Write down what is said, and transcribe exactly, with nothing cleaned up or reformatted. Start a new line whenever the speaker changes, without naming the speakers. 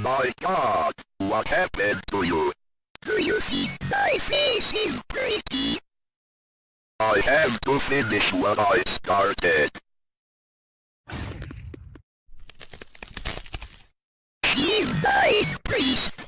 my God, what happened to you?
Do you think my face is pretty?
I have to finish what I started.
She's my priest.